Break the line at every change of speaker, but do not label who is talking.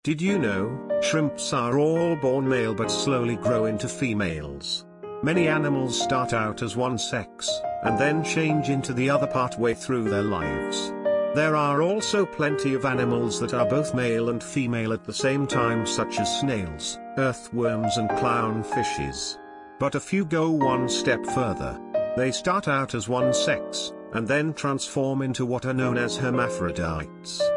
Did you know, shrimps are all born male but slowly grow into females? Many animals start out as one sex, and then change into the other partway through their lives. There are also plenty of animals that are both male and female at the same time, such as snails, earthworms and clownfishes. But a few go one step further. They start out as one sex, and then transform into what are known as hermaphrodites.